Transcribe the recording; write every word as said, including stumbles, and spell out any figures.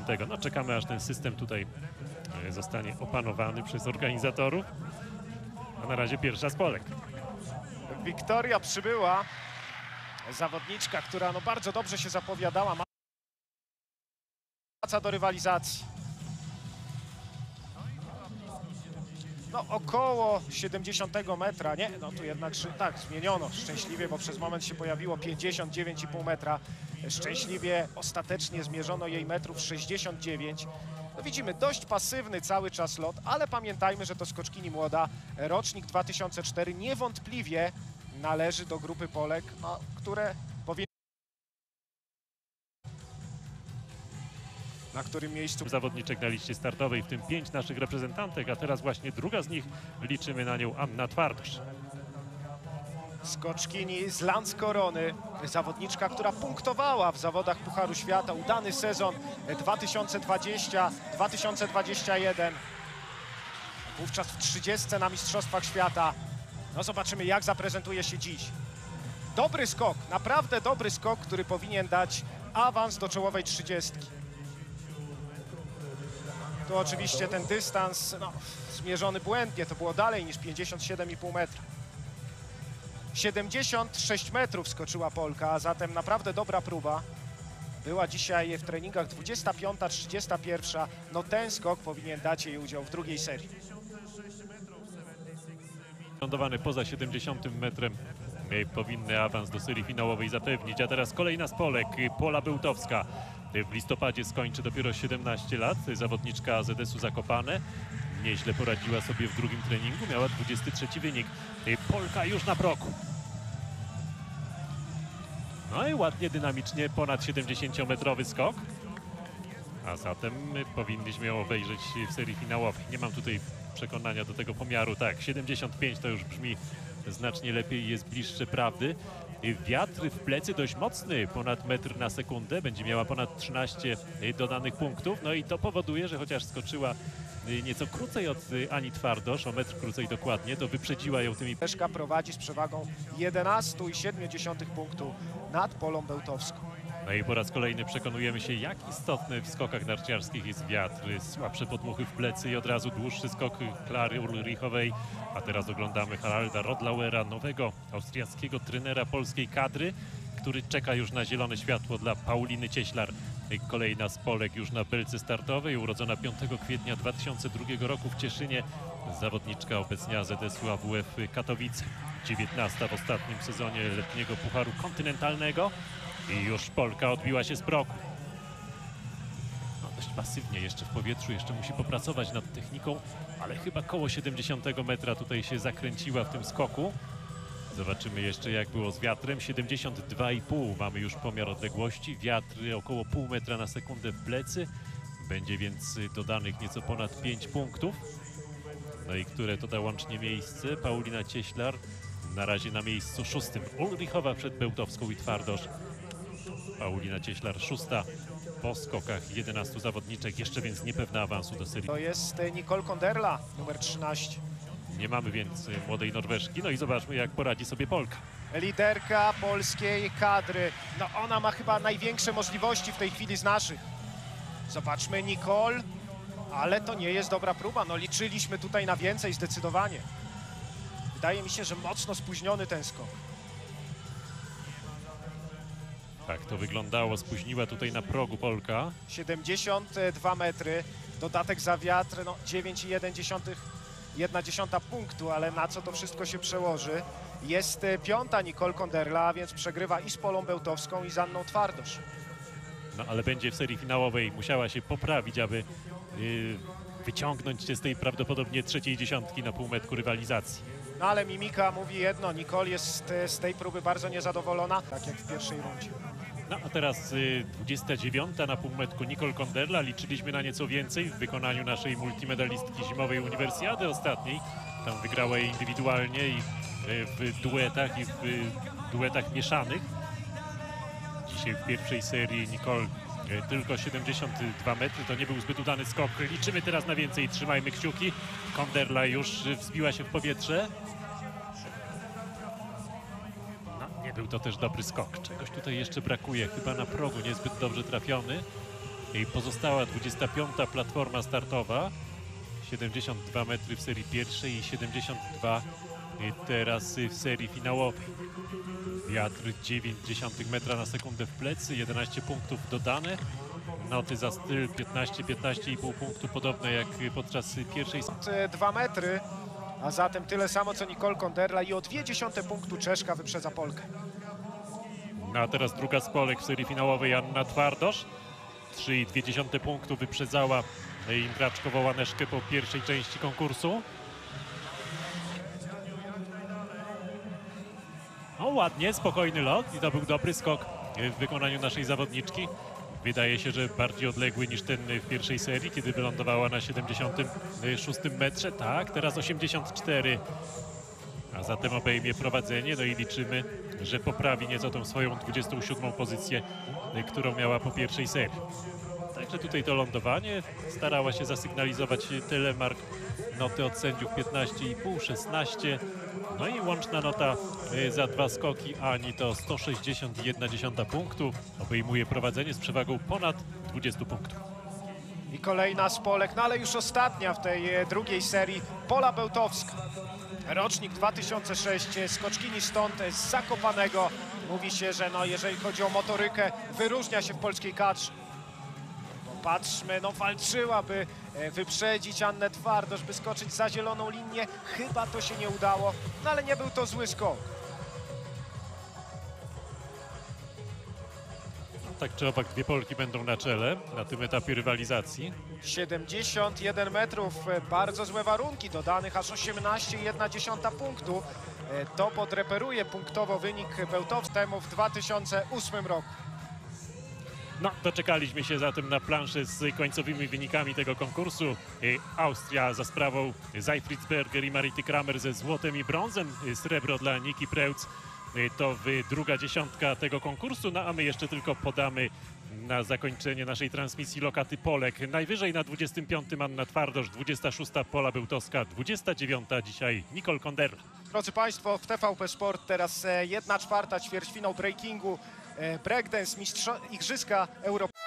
tego. No czekamy, aż ten system tutaj zostanie opanowany przez organizatorów. A na razie pierwsza z Polek. Wiktoria przybyła, zawodniczka, która no bardzo dobrze się zapowiadała. Wraca do rywalizacji. No około siedemdziesiątego metra, nie? No tu jednak tak, zmieniono szczęśliwie, bo przez moment się pojawiło pięćdziesiąt dziewięć i pół metra. Szczęśliwie ostatecznie zmierzono jej metrów sześćdziesiąt dziewięć. No widzimy, dość pasywny cały czas lot, ale pamiętajmy, że to skoczkini młoda, rocznik dwa tysiące cztery, niewątpliwie należy do grupy Polek, no, które powinny... Na którym miejscu zawodniczek na liście startowej, w tym pięć naszych reprezentantek, a teraz właśnie druga z nich, liczymy na nią Anna Twardosz. Skoczkini z Landskorony, zawodniczka, która punktowała w zawodach Pucharu Świata, udany sezon dwa tysiące dwudziesty dwa tysiące dwudziesty jeden. Wówczas w trzydziestce na Mistrzostwach Świata. No zobaczymy, jak zaprezentuje się dziś. Dobry skok, naprawdę dobry skok, który powinien dać awans do czołowej trzydziestki. Tu oczywiście ten dystans no, zmierzony błędnie, to było dalej niż pięćdziesiąt siedem i pół metra. siedemdziesiąt sześć metrów skoczyła Polka, a zatem naprawdę dobra próba. Była dzisiaj w treningach dwudziesta piąta trzydziesta pierwsza. No ten skok powinien dać jej udział w drugiej serii. Lądowany poza siedemdziesiątym metrem powinny awans do serii finałowej zapewnić. A teraz kolejna z Polek, Pola Bełtowska. W listopadzie skończy dopiero siedemnaście lat, zawodniczka A Z S-u Zakopane. Nieźle poradziła sobie w drugim treningu, miała dwudziesty trzeci wynik. Polka już na progu. No i ładnie, dynamicznie, ponad siedemdziesięciometrowy skok. A zatem powinniśmy ją obejrzeć w serii finałowej. Nie mam tutaj przekonania do tego pomiaru. Tak, siedemdziesiąt pięć to już brzmi znacznie lepiej, jest bliższe prawdy. Wiatr w plecy dość mocny, ponad metr na sekundę, będzie miała ponad trzynaście dodanych punktów. No i to powoduje, że chociaż skoczyła nieco krócej od Ani Twardosz, o metr krócej dokładnie, to wyprzedziła ją tymi... Leszka prowadzi z przewagą jedenaście przecinek siedem punktu nad Polą Bełtowską. No i po raz kolejny przekonujemy się, jak istotny w skokach narciarskich jest wiatr. Słabsze podmuchy w plecy i od razu dłuższy skok Klary Ulrichowej. A teraz oglądamy Haralda Rodlauera, nowego austriackiego trenera polskiej kadry, który czeka już na zielone światło dla Pauliny Cieślar. Kolejna z Polek już na belce startowej, urodzona piątego kwietnia dwa tysiące drugiego roku w Cieszynie. Zawodniczka obecnie A Z S-u A W F Katowice. dziewiętnasta w ostatnim sezonie letniego Pucharu Kontynentalnego. I już Polka odbiła się z progu. No, dość pasywnie jeszcze w powietrzu, jeszcze musi popracować nad techniką, ale chyba koło siedemdziesiątego metra tutaj się zakręciła w tym skoku. Zobaczymy jeszcze, jak było z wiatrem. siedemdziesiąt dwa i pół mamy już pomiar odległości. Wiatr około pół metra na sekundę w plecy. Będzie więc dodanych nieco ponad pięć punktów. No i które to da łącznie miejsce? Paulina Cieślar na razie na miejscu szóstym. Ulrichowa przed Bełtowską i Twardosz. Paulina Cieślar szósta po skokach jedenastu zawodniczek, jeszcze więc niepewna awansu do serii. To jest Nicole Konderla, numer trzynaście. Nie mamy więc młodej Norweżki, no i zobaczmy, jak poradzi sobie Polka. Liderka polskiej kadry, no ona ma chyba największe możliwości w tej chwili z naszych. Zobaczmy Nicole, ale to nie jest dobra próba, no liczyliśmy tutaj na więcej zdecydowanie. Wydaje mi się, że mocno spóźniony ten skok. Tak to wyglądało, spóźniła tutaj na progu Polka. siedemdziesiąt dwa metry, dodatek za wiatr, no dziewięć przecinek jeden punktu, ale na co to wszystko się przełoży? Jest piąta Nicole Konderla, a więc przegrywa i z Polą Bełtowską, i z Anną Twardosz. No ale będzie w serii finałowej, musiała się poprawić, aby yy, wyciągnąć się z tej prawdopodobnie trzeciej dziesiątki na półmetku rywalizacji. No ale mimika mówi jedno, Nicole jest z tej próby bardzo niezadowolona, tak jak w pierwszej rundzie. No a teraz y, dwudziesta dziewiąta na półmetku Nicole Konderla. Liczyliśmy na nieco więcej w wykonaniu naszej multimedalistki zimowej uniwersjady ostatniej. Tam wygrała jej indywidualnie i y, w duetach i w y, duetach mieszanych. Dzisiaj w pierwszej serii Nicole y, tylko siedemdziesiąt dwa metry. To nie był zbyt udany skok. Liczymy teraz na więcej. Trzymajmy kciuki. Konderla już y, wzbiła się w powietrze. Nie był to też dobry skok. Czegoś tutaj jeszcze brakuje. Chyba na progu niezbyt dobrze trafiony. I pozostała dwudziesta piąta platforma startowa. siedemdziesiąt dwa metry w serii pierwszej i siedemdziesiąt dwa teraz w serii finałowej. Wiatr dziewięć dziesiątych metra na sekundę w plecy, jedenaście punktów dodane. Noty za styl piętnaście piętnaście i pół punktu, podobne jak podczas pierwszej. dwa metry, a zatem tyle samo co Nicole Konderla i o dwie dziesiąte punktu Czeszka wyprzedza Polkę. No a teraz druga z Polek w serii finałowej, Anna Twardosz. trzy i dwie dziesiąte punktu wyprzedzała Imbraczkową-Aneszkę po pierwszej części konkursu. O, ładnie, spokojny lot i to był dobry skok w wykonaniu naszej zawodniczki. Wydaje się, że bardziej odległy niż ten w pierwszej serii, kiedy wylądowała na siedemdziesiątym szóstym metrze. Tak, teraz osiemdziesiąt cztery, a zatem obejmie prowadzenie. No i liczymy, że poprawi nieco tą swoją dwudziestą siódmą pozycję, którą miała po pierwszej serii. Także tutaj to lądowanie starała się zasygnalizować telemark, noty od sędziów piętnaście i pół, szesnaście. No i łączna nota za dwa skoki Ani to sto sześćdziesiąt jeden punktu. Obejmuje prowadzenie z przewagą ponad dwudziestu punktów. I kolejna z Polek, no ale już ostatnia w tej e, drugiej serii, Pola Bełtowska. Rocznik dwa tysiące szósty, skoczkini stąd z Zakopanego. Mówi się, że no, jeżeli chodzi o motorykę, wyróżnia się w polskiej kadrze. Patrzmy, no walczyła, by e, wyprzedzić Annę Twardosz, by skoczyć za zieloną linię. Chyba to się nie udało, no ale nie był to zły skok. Tak czy owak dwie Polki będą na czele na tym etapie rywalizacji. siedemdziesiąt jeden metrów, e, bardzo złe warunki, dodanych aż osiemnaście i jedna dziesiąta punktu. E, to podreperuje punktowo wynik Bełtowskiemu w dwa tysiące ósmym roku. No, doczekaliśmy się zatem na planszę z końcowymi wynikami tego konkursu. I Austria za sprawą Zeifritzberger i Marity Kramer ze złotem i brązem. Srebro dla Niki Preutz to druga dziesiątka tego konkursu. No a my jeszcze tylko podamy na zakończenie naszej transmisji lokaty Polek. Najwyżej na dwudziestym piątym Anna Twardosz, dwudziesta szósta Pola Bełtowska, dwudziesta dziewiąta dzisiaj Nicole Konderla. Drodzy Państwo, w T V P Sport teraz jedna czwarta ćwierćfinał breakingu, breakdance, mistrzo- Igrzyska Europejskie.